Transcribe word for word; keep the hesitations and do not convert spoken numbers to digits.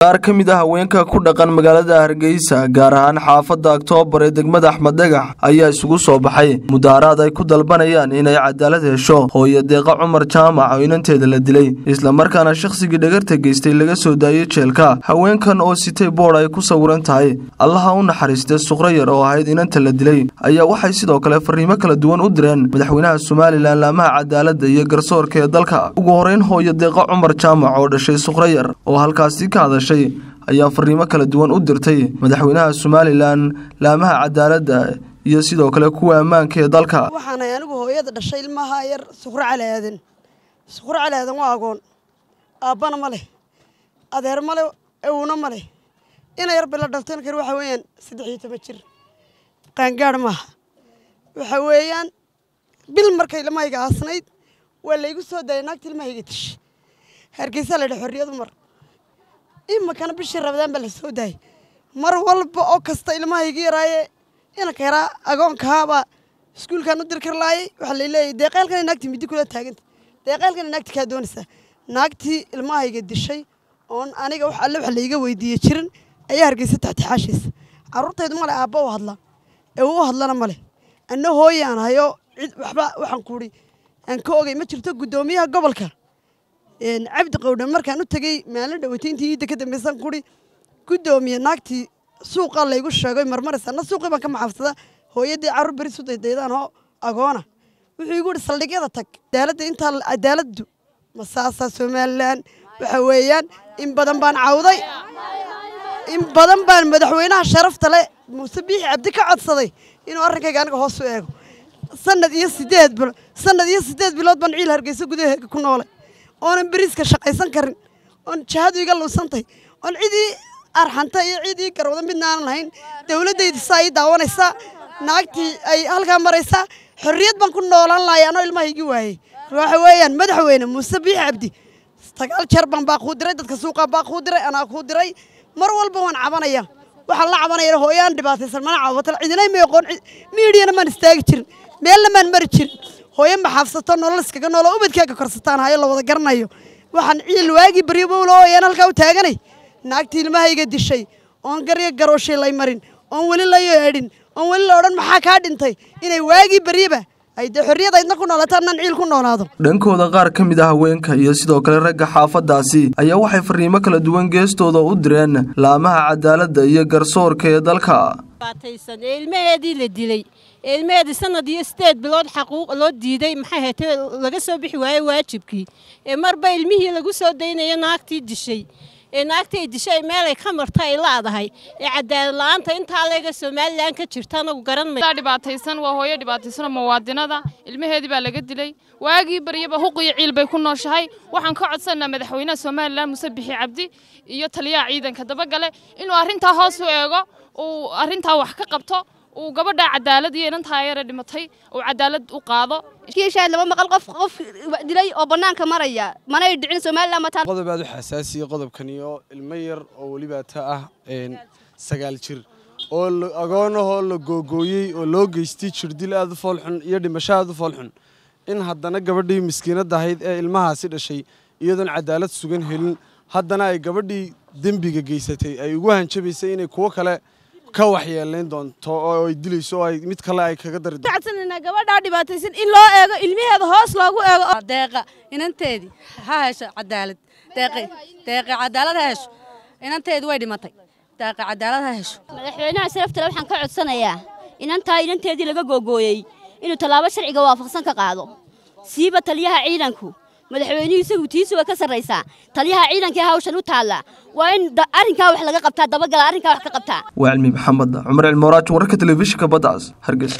qaar ka mid ah haweenka ku dhaqan magaalada Hargeysa gaar ahaan xaafadda October ee degmada Madadaas ayaa isugu soo baxay mudaaraad ay ku dalbanayaan inay cadaalad hesho hooyo deeqa cumar jaamac oo inanteeda la dilay isla markaana shakhsigii dhagarta geystay laga soo daayay jeelka haweenkan oo sitay board ay ku sawiran tahay Allaha u naxariistay suqra yar oo ahayd inanta la dilay ayaa waxay sidoo kale fariimo kala duwan u direen madaxweynaha Somali lamaaha cadalad iyo garsoorka ee dalka ugu horeyn hooyo deeqa cumar jaamac oo dhashay suqra yar oo halkaasi ka hadashay ayaa fariimo kala duwan u dirtay madaxweynaha Somaliland laamaha cadaaladda iyo sidoo kale kuwa ammaanka ee dalka waxaan anigu hooyada dhashay ilmaha yar suqra calaadan suqra calaadan waa agoon aabana ma leh adeer ma leh eewna ma leh ina yar bila dhalteen kar waxa weeyaan saddex iyo toban jir qaangaar ma waxa weeyaan bil markay ilmahayga asnayd waa la igu soo daayay naagtii ilmahayga tish Hargeysa la xorriyadu mar إما كان بشر رمضان بالسوداء مر والب أو كست إلماهي جراي أنا كرا أقوم كهابا سكول كانوا دركر لاي وحلي لي دقيقة كان نكتي بدي كلها تاجنت دقيقة كان نكتي كدونسة نكتي إلماهي قد الشيء أون أنا جو حلو حلي جو ويدي يشرن أي هرجس تحت حاشس عرضت يدوم على أبا وهلا هو هلا أنا ماله إنه هو يعني هيو وحبا وحنقولي أن كوجي ما ترتق قدوميها قبل كه إن عبد قودا مركان نتجي مالنا دوتين تيجي كده مثلا كوري قدومي ناكتي سوق الله يقول شغال مرمر سنة سوق ما كم حفظة هو يدي عرب بريسو تيدان هو أغانا ويقول صلي كذا تك دالت أنت الدالت مساسة سومالان وحويان إن بدن بان عوضي إن بدن بان مدحوينا شرفت له مسبيح عبدك عد صدي إنه أركي كأنك هو سوق سنة يسديد بل سنة يسديد بلاد بنعيل هرجيسو كده كنا ولا أنا بريسك شقيسان كرن أنا شهادة يقولوا سنتي أنا عيدي أرحنتا عيدي كرودا بدنا نهين دولة دي السعيد داون السا ناقتي أي هالكام مريسا حرية بنكون نولان لا أنا إلما يجواي روح وين مدح وين مسبيح عبدي استقال شربان باخودري دتك سوقا باخودري أنا خودري مرول بوان عبانية وحلا عبانية هويان دباسة سلمان عوض العيدنا ما يقول ميديا ما نستأجر ميلا ما نمرتشر هوين بحافظتان نولس كأنه نولا وبد كأك كرستان هاي الله وذا قرنايو وحن عيل واجي بريبو لو ينالكوا تاجني ناقتي ما هي قد الشيء أن قريه قروش الله يمرين أن ولي الله يهدين أن ولي الله رن محاكاد انتي إنه واجي بريبه أي ده حرية ده كنا لا ترى نعيل كنا ناضو dhankooda qaar ka mid ah haweenka iyo sidoo kale ragga xaafadaasi ayaa waxay fariimo kala duwan geestooda u direen laamaha cadaaladda iyo garsoorka ee dalka baataysan ilmaheedii la dilay ilmaheedii sanadii sideed bilood xaquuq loo diiday maxay heetay laga soo bixi waayay waajibkii ee marba ilmihii lagu soo daynay naagtii dishay ee naagtii dishay meel ay ka martay laadahay ee cadaalad la'aanta inta laga Soomaaliland ka jirtaan ugu garan ma dhibaataysan waa hooyo dhibaataysan muwaadinada ilmaheedii baa laga dilay waagii bariyaba huquuq ciil bay ku nooshahay waxaan ka codsanaa madaxweynaha Soomaaliland Musabixi Cabdi iyo taliyaha ciidanka dabagale inuu arinta hoos u eego oo arinta wax ka qabto oo gabadha cadaalad iyo inanta yar dhimatay oo cadaalad u qaado kiisha laba maqal qof qof dilay oo banaanka maraya mana ay dhicin Soomaaliland ma taan qodob aad u xasaasi qodobkan iyo ilmo yar oo waliba ta ah een sagaal jir oo agoonaho la googooyay oo loo geystay jirdil aad u foolxun iyo dhimasho aad u foolxun in haddana gabadhii miskiinada ahayd ee ilmahaasi dhashay iyadoon cadaalad sugan helin haddana ay gabadhii dambiga geysatay ay ugu hanjabaysay inay kuwa kale ka waxyeelayn doonto oo ay dilayso ay mid kale ay kaga dari doonto tacsanina gabadha dhibaataysan in loo eego ilmaheeda hoos loogu eego deeqa inanteedii ha hesho cadaalad deeqa deeqa cadaalad ha hesho inanteedii way dhimatay deeqa cadaalad ha hesho madaxweynaha sharafta waxaan ka codsanayaa inantaa inanteedii laga googooyay inuu talaabo sharciga waafaqsan ka qaado siiba taliyaha ciidanku madaxweynuhu isagu tiisuga ka sarreysa taliyaha ciidanka hawshan u taala waa in arrinka wax laga qabtaa dabagala arrinka wax ka qabtaa waa cilmi maxamed cumar ilmoraaj wararka telefishinka Baddacas Hargeysa